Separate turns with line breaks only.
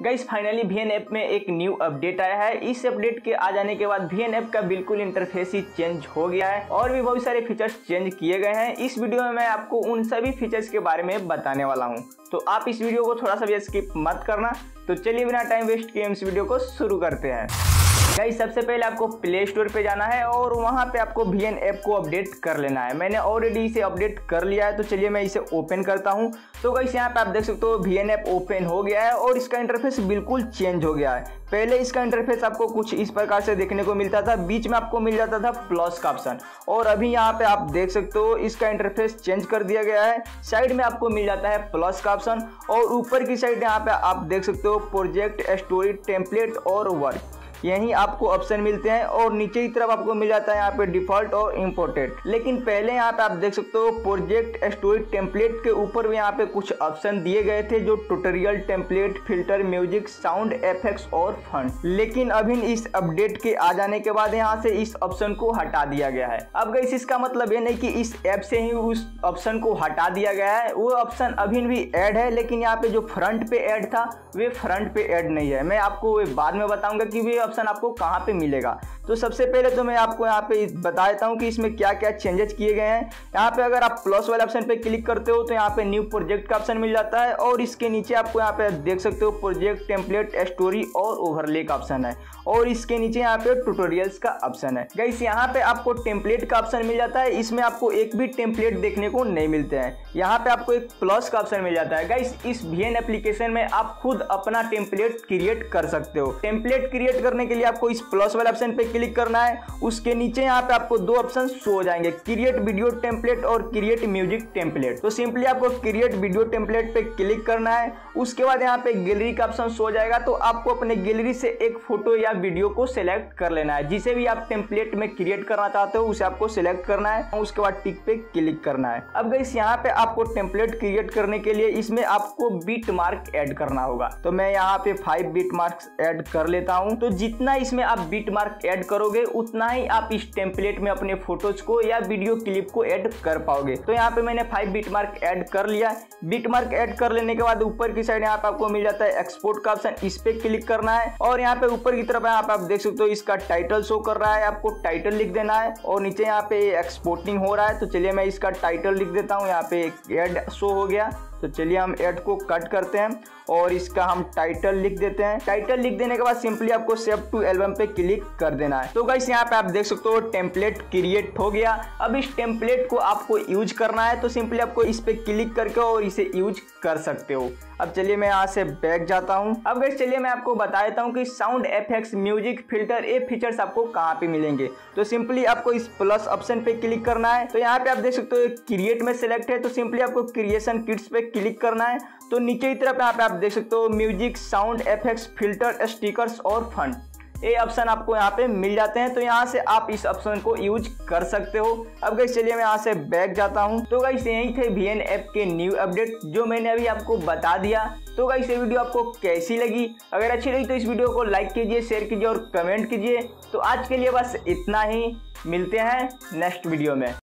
Guys finally VN app में एक new update आया है। इस अपडेट के आ जाने के बाद VN ऐप का बिल्कुल इंटरफेस ही चेंज हो गया है और भी बहुत सारे फीचर्स चेंज किए गए हैं। इस वीडियो में मैं आपको उन सभी फीचर्स के बारे में बताने वाला हूं, तो आप इस वीडियो को थोड़ा सा भी स्किप मत करना। तो चलिए बिना टाइम वेस्ट किए इस वीडियो को शुरू करते हैं। गाइस सबसे पहले आपको प्ले स्टोर पे जाना है और वहां पे आपको VN ऐप को अपडेट कर लेना है। मैंने ऑलरेडी इसे अपडेट कर लिया है, तो चलिए मैं इसे ओपन करता हूं। तो गाइस यहाँ पे आप देख सकते हो VN ऐप ओपन हो गया है और इसका इंटरफेस बिल्कुल चेंज हो गया है। पहले इसका इंटरफेस आपको कुछ इस प्रकार से देखने को मिलता था, बीच में आपको मिल जाता था प्लस का ऑप्शन, और अभी यहाँ पे आप देख सकते हो इसका इंटरफेस चेंज कर दिया गया है। साइड में आपको मिल जाता है प्लस का ऑप्शन और ऊपर की साइड यहाँ पे आप देख सकते हो प्रोजेक्ट, स्टोरी, टेम्पलेट और वर्क, यही आपको ऑप्शन मिलते हैं। और नीचे की तरफ आपको मिल जाता है यहाँ पे डिफॉल्ट और इम्पोर्टेड। लेकिन पहले यहाँ पे आप देख सकते हो प्रोजेक्ट, स्टोरी, टेम्पलेट के ऊपर भी यहाँ पे कुछ ऑप्शन दिए गए थे, जो tutorial, template, filter, music, sound effects और फंड। लेकिन अभी इस अपडेट के आ जाने के बाद यहाँ से इस ऑप्शन को हटा दिया गया है। अब गाइस इसका मतलब ये नहीं कि इस ऐप से ही उस ऑप्शन को हटा दिया गया है, वो ऑप्शन अभी भी ऐड है, लेकिन यहाँ पे जो फ्रंट पे ऐड था वे फ्रंट पे ऐड नहीं है। मैं आपको बाद में बताऊंगा कि वे ऑप्शन आपको कहां पे मिलेगा। तो सबसे पहले तो मैं आपको यहाँ पे बता देता हूँ कि इसमें क्या क्या चेंजेस किए गए हैं। यहाँ पे अगर आप प्लस वाले ऑप्शन पे क्लिक करते हो तो यहाँ पे न्यू प्रोजेक्ट का ऑप्शन मिल जाता है और इसके नीचे आपको यहाँ पे देख सकते हो प्रोजेक्ट, टेम्पलेट, स्टोरी और ओवरले का ऑप्शन है, और इसके नीचे यहाँ पे ट्यूटोरियल्स का ऑप्शन है। गाइस यहाँ पे आपको टेम्पलेट का ऑप्शन मिल जाता है, इसमें आपको एक भी टेम्पलेट देखने को नहीं मिलते हैं। यहाँ पे आपको एक प्लस का ऑप्शन मिल जाता है। गाइस इस VN एप्लीकेशन में आप खुद अपना टेम्पलेट क्रिएट कर सकते हो। टेम्पलेट क्रिएट करने के लिए आपको इस प्लस वाले ऑप्शन पे क्लिक करना है। उसके नीचे यहाँ पे आपको दो ऑप्शन शो हो जाएंगे, क्रिएट वीडियो टेम्पलेट और क्रिएट म्यूजिक टेम्पलेट। तो सिंपली आपको क्रिएट वीडियो टेम्पलेट पे क्लिक करना है। उसके बाद यहाँ पे गैलरी का ऑप्शन शो हो जाएगा, तो आपको अपने गैलरी से एक फोटो या वीडियो को सिलेक्ट कर लेना है। जिसे भी आप टेम्पलेट में क्रिएट करना चाहते हो उसे आपको सिलेक्ट करना है, उसके बाद टिक पे क्लिक करना है। अब गाइस यहाँ पे आपको टेम्पलेट क्रिएट करने के लिए इसमें आपको बीट मार्क ऐड करना होगा। तो मैं यहाँ पे 5 बीट मार्क्स ऐड कर लेता हूँ। तो जितना इसमें आप बीट मार्क ऐड करोगे उतना ही आप इस टेम्पलेट में अपने फोटोज को या वीडियो क्लिप को ऐड कर पाओगे। तो यहाँ पे मैंने 5 बीट मार्क ऐड कर लिया। बीट मार्क ऐड कर लेने के बाद ऊपर की साइड यहाँ पे आपको मिल जाता है एक्सपोर्ट का ऑप्शन, इस पे क्लिक करना है और यहाँ पे ऊपर की तरफ यहाँ पे आप देख सकते हो इसका टाइटल शो कर रहा है, आपको टाइटल लिख देना है। और नीचे यहाँ पे एक्सपोर्टिंग हो रहा है, तो चलिए मैं इसका टाइटल लिख देता हूँ। यहाँ पे ऐड शो हो गया, तो चलिए हम ऐड को कट करते हैं और इसका हम टाइटल लिख देते हैं। टाइटल लिख देने के बाद सिंपली आपको सेव टू एल्बम पे क्लिक कर देना है। तो गाइस यहाँ पे आप देख सकते हो टेम्पलेट क्रिएट हो गया। अब इस टेम्पलेट को आपको यूज करना है, तो सिंपली आपको इस पे क्लिक करके और इसे यूज कर सकते हो। अब चलिए मैं यहाँ से बैक जाता हूँ। अब गाइस चलिए मैं आपको बता देता हूँ कि साउंड इफेक्ट्स, म्यूजिक, फिल्टर, ये फीचर्स आपको कहाँ पे मिलेंगे। तो सिंपली आपको इस प्लस ऑप्शन पे क्लिक करना है। तो यहाँ पे आप देख सकते हो क्रिएट में सिलेक्ट है, तो सिंपली आपको क्रिएशन किट्स पे क्लिक करना है। तो नीचे की तरफ यहाँ पे आप देख सकते हो music, sound effects, filter, stickers और फंड, ये ऑप्शन आपको यहाँ पे मिल जाते हैं। तो यहाँ से आप इस ऑप्शन को यूज कर सकते हो। अब गाइस चलिए मैं यहाँ से बैक जाता हूँ। तो गाइस यही थे VN ऐप के न्यू अपडेट जो मैंने अभी आपको बता दिया। तो गाइस ये वीडियो आपको कैसी लगी? अगर अच्छी लगी तो इस वीडियो को लाइक कीजिए, शेयर कीजिए और कमेंट कीजिए। तो आज के लिए बस इतना ही, मिलते हैं नेक्स्ट वीडियो में।